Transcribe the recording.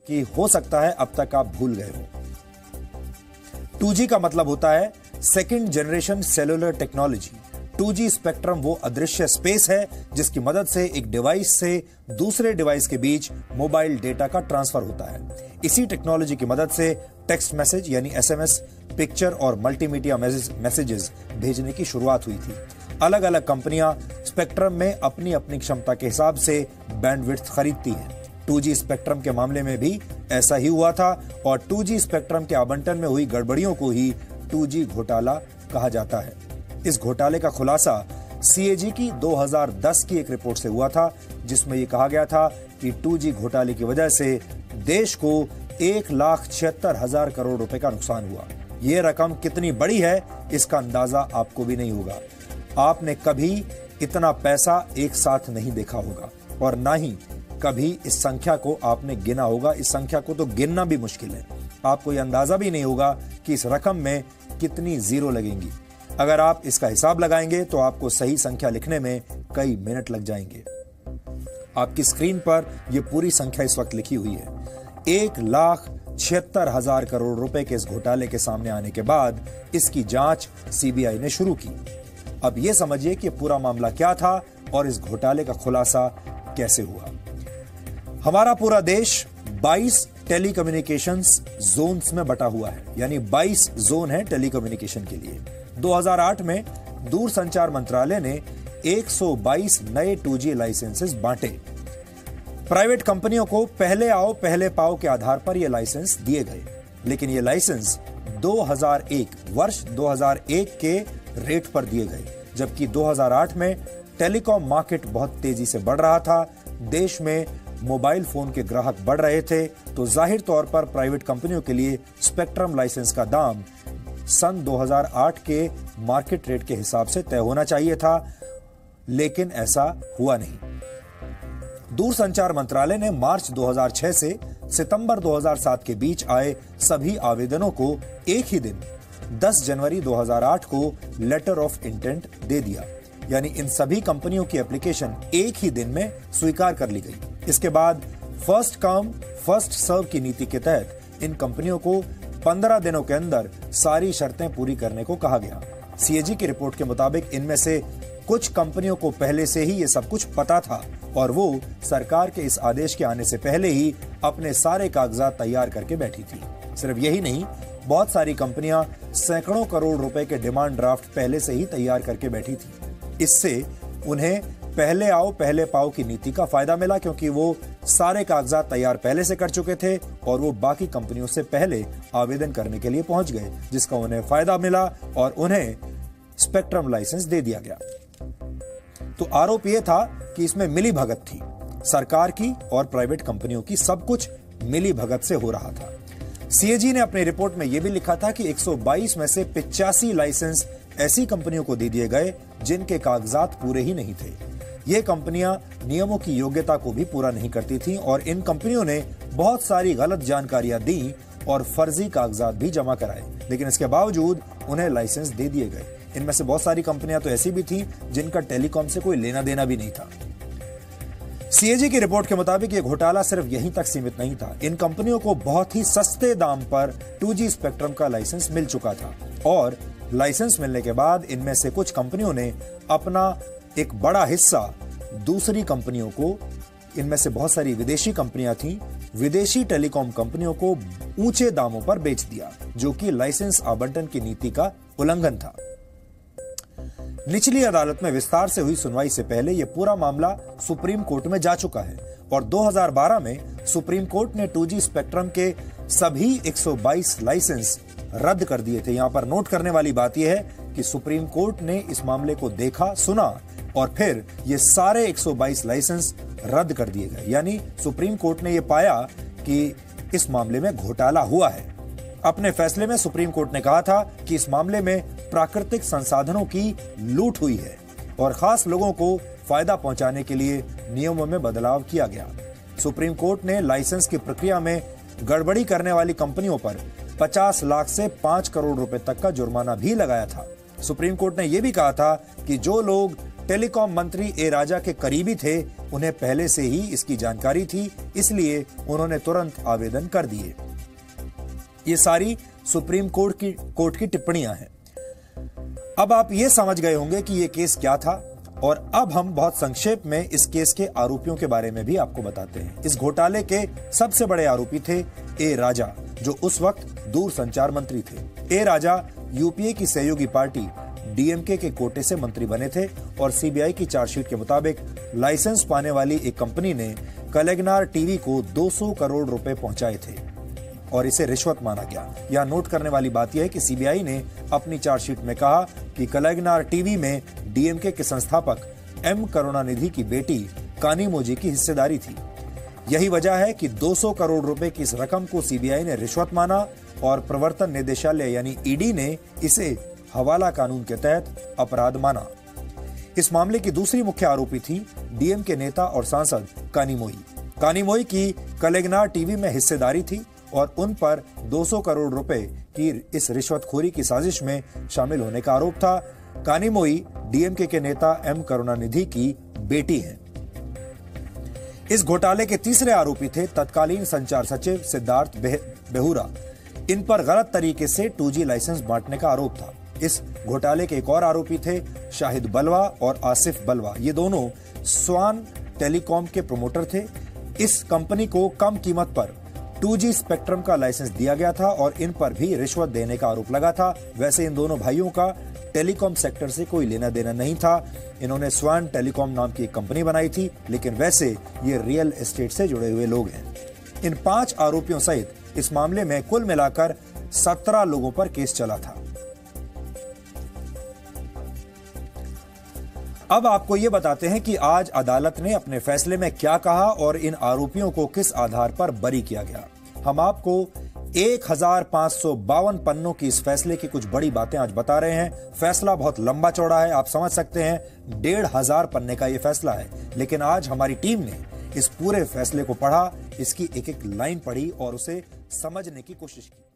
कि हो सकता है अब तक आप भूल गए हो। 2G का मतलब होता है second generation cellular technology. 2G spectrum वो अदृश्य स्पेस है जिसकी मदद से एक डिवाइस से दूसरे डिवाइस के बीच मोबाइल डेटा का ट्रांसफर होता है। इसी टेक्नोलॉजी की मदद से टेक्स्ट मैसेज यानी SMS, पिक्चर और मल्टीमीडिया मैसेजेस भेजने की शुरुआत हुई थी। अलग अलग कंपनियां स्पेक्ट्रम में अपनी अपनी क्षमता के हिसाब से बैंडविड्थ खरीदती हैं। 2G स्पेक्ट्रम के मामले में भी ऐसा ही हुआ था और 2G स्पेक्ट्रम के आवंटन में हुई गड़बड़ियों को ही 2G घोटाला कहा जाता है। इस घोटाले का खुलासा CAG की 2010 की एक रिपोर्ट से हुआ था, जिसमें यह कहा गया था कि 2G घोटाले की वजह से देश को 1,76,000 करोड़ रुपए का नुकसान हुआ। यह रकम कितनी बड़ी है इसका अंदाजा आपको भी नहीं होगा। आपने कभी इतना पैसा एक साथ नहीं देखा होगा और ना ही कभी इस संख्या को आपने गिना होगा। इस संख्या को तो गिनना भी मुश्किल है। आपको यह अंदाजा भी नहीं होगा कि इस रकम में कितनी जीरो लगेंगी। अगर आप इसका हिसाब लगाएंगे तो आपको सही संख्या लिखने में कई मिनट लग जाएंगे। आपकी स्क्रीन पर यह पूरी संख्या इस वक्त लिखी हुई है। 1,76,000 करोड़ रुपए के इस घोटाले के सामने आने के बाद इसकी जांच CBI ने शुरू की। अब यह समझिए कि पूरा मामला क्या था और इस घोटाले का खुलासा कैसे हुआ। हमारा पूरा देश 22 टेलीकम्युनिकेशंस जोन्स में बटा हुआ है, यानी 22 जोन है टेलीकम्युनिकेशन के लिए। 2008 में दूरसंचार मंत्रालय ने 122 नए 2G लाइसेंसेस बांटे। प्राइवेट कंपनियों को पहले आओ पहले पाओ के आधार पर यह लाइसेंस दिए गए, लेकिन ये लाइसेंस 2001 के रेट पर दिए गए, जबकि 2008 में टेलीकॉम मार्केट बहुत तेजी से बढ़ रहा था। देश में मोबाइल फोन के ग्राहक बढ़ रहे थे, तो जाहिर तौर पर प्राइवेट कंपनियों के लिए स्पेक्ट्रम लाइसेंस का दाम सन 2008 के मार्केट रेट के हिसाब से तय होना चाहिए था, लेकिन ऐसा हुआ नहीं। दूरसंचार मंत्रालय ने मार्च 2006 से सितंबर 2007 के बीच आए सभी आवेदनों को एक ही दिन 10 जनवरी 2008 को लेटर ऑफ इंटेंट दे दिया, यानी इन सभी कंपनियों की एप्लीकेशन एक ही दिन में स्वीकार कर ली गई। इसके बाद फर्स्ट कम फर्स्ट सर्व की नीति के तहत इन कंपनियों को 15 दिनों के अंदर सारी शर्तें पूरी करने को कहा गया। CAG की रिपोर्ट के मुताबिक इनमें से कुछ कंपनियों को पहले से ही ये सब कुछ पता था और वो सरकार के इस आदेश के आने से पहले ही अपने सारे कागजात तैयार करके बैठी थी। सिर्फ यही नहीं, बहुत सारी कंपनियां सैकड़ों करोड़ रुपए के डिमांड ड्राफ्ट पहले से ही तैयार करके बैठी थी। इससे उन्हें पहले आओ पहले पाओ की नीति का फायदा मिला, क्योंकि वो सारे कागजात तैयार पहले से कर चुके थे और वो बाकी कंपनियों से पहले आवेदन करने के लिए पहुंच गए, जिसका उन्हें फायदा मिला और उन्हें स्पेक्ट्रम लाइसेंस दे दिया गया। तो आरोप यह था कि इसमें मिली भगत थी, सरकार की और प्राइवेट कंपनियों की, सब कुछ मिली भगत से हो रहा था। CAG ने अपनी रिपोर्ट में यह भी लिखा था कि 122 में से 85 लाइसेंस ऐसी कंपनियों को दे दिए गए जिनके कागजात पूरे ही नहीं थे। ये कंपनियां नियमों की योग्यता को भी पूरा नहीं करती थीं और इन कंपनियों ने बहुत सारी गलत जानकारियां दी और फर्जी कागजात भी जमा कराए, लेकिन इसके बावजूद उन्हें लाइसेंस दे दिए गए। इनमें से बहुत सारी कंपनियां तो ऐसी भी थीं जिनका टेलीकॉम से कोई लेना देना भी नहीं था। CAG की रिपोर्ट के मुताबिक ये घोटाला सिर्फ यहीं तक सीमित नहीं था। इन कंपनियों को बहुत ही सस्ते दाम पर 2G स्पेक्ट्रम का लाइसेंस मिल चुका था और लाइसेंस मिलने के बाद इनमें से कुछ कंपनियों ने अपना एक बड़ा हिस्सा दूसरी कंपनियों को, इनमें से बहुत सारी विदेशी कंपनियां थीं, विदेशी टेलीकॉम कंपनियों को ऊंचे दामों पर बेच दिया, जो कि लाइसेंस आवंटन की नीति का उल्लंघन था। निचली अदालत में विस्तार से हुई सुनवाई से पहले यह पूरा मामला सुप्रीम कोर्ट में जा चुका है और 2012 में सुप्रीम कोर्ट ने 2G स्पेक्ट्रम के सभी 122 लाइसेंस रद्द कर दिए थे। यहां पर नोट करने वाली बात यह है कि सुप्रीम कोर्ट ने इस मामले को देखा, सुना और फिर ये सारे 122 लाइसेंस रद्द कर दिए गए। यानी सुप्रीम कोर्ट ने यह पाया कि इस मामले में घोटाला हुआ है। अपने फैसले में सुप्रीम कोर्ट ने कहा था कि इस मामले में प्राकृतिक संसाधनों की लूट हुई है और खास लोगों को फायदा पहुंचाने के लिए नियमों में बदलाव किया गया। सुप्रीम कोर्ट ने लाइसेंस की प्रक्रिया में गड़बड़ी करने वाली कंपनियों पर 50 लाख से 5 करोड़ रुपए तक का जुर्माना भी लगाया था। सुप्रीम कोर्ट ने यह भी कहा था कि जो लोग टेलीकॉम मंत्री ए राजा के करीबी थे, उन्हें पहले से ही इसकी जानकारी थी, इसलिए उन्होंने तुरंत आवेदन कर दिए। ये सारी सुप्रीम कोर्ट की टिप्पणियां हैं। अब आप ये समझ गए होंगे कि ये केस क्या था, और अब हम बहुत संक्षेप में इस केस के आरोपियों के बारे में भी आपको बताते हैं। इस घोटाले के सबसे बड़े आरोपी थे ए राजा, जो उस वक्त दूरसंचार मंत्री थे। ए राजा यूपीए की सहयोगी पार्टी डीएमके के कोटे से मंत्री बने थे और सीबीआई की चार्जशीट के मुताबिक लाइसेंस पाने वाली एक कंपनी ने कलेगनार टीवी को 200 करोड़ रुपए पहुंचाए थे और इसे रिश्वत माना गया। यहां नोट करने वाली बात यह है कि सीबीआई ने अपनी चार्जशीट में कहा कि कलेगनार टीवी में डीएमके के संस्थापक एम करुणानिधि की बेटी कानिमोझी की हिस्सेदारी थी। यही वजह है कि 200 करोड़ रुपए की इस रकम को सीबीआई ने रिश्वत माना और प्रवर्तन निदेशालय यानी ईडी ने इसे हवाला कानून के तहत अपराध माना। इस मामले की दूसरी मुख्य आरोपी थी डीएमके नेता और सांसद कानिमोई। कानिमोई की कलेगनार टीवी में हिस्सेदारी थी और उन पर 200 करोड़ रुपए की इस रिश्वतखोरी की साजिश में शामिल होने का आरोप था। कानिमोई डीएमके के नेता एम करुणानिधि की बेटी हैं। इस घोटाले के तीसरे आरोपी थे तत्कालीन संचार सचिव सिद्धार्थ बेहुरा। इन पर गलत तरीके से 2G लाइसेंस बांटने का आरोप था। इस घोटाले के एक और आरोपी थे शाहिद बलवा और आसिफ बलवा। ये दोनों स्वान टेलीकॉम के प्रमोटर थे। इस कंपनी को कम कीमत पर 2G स्पेक्ट्रम का लाइसेंस दिया गया था और इन पर भी रिश्वत देने का आरोप लगा था। वैसे इन दोनों भाइयों का टेलीकॉम सेक्टर से कोई लेना देना नहीं था। इन्होंने स्वान टेलीकॉम नाम की एक कंपनी बनाई थी, लेकिन वैसे ये रियल एस्टेट से जुड़े हुए लोग हैं। इन 5 आरोपियों सहित इस मामले में कुल मिलाकर 17 लोगों पर केस चला था। अब आपको ये बताते हैं कि आज अदालत ने अपने फैसले में क्या कहा और इन आरोपियों को किस आधार पर बरी किया गया। हम आपको 1552 पन्नों की इस फैसले की कुछ बड़ी बातें आज बता रहे हैं। फैसला बहुत लंबा चौड़ा है, आप समझ सकते हैं 1500 पन्ने का ये फैसला है, लेकिन आज हमारी टीम ने इस पूरे फैसले को पढ़ा, इसकी एक एक लाइन पढ़ी और उसे समझने की कोशिश की।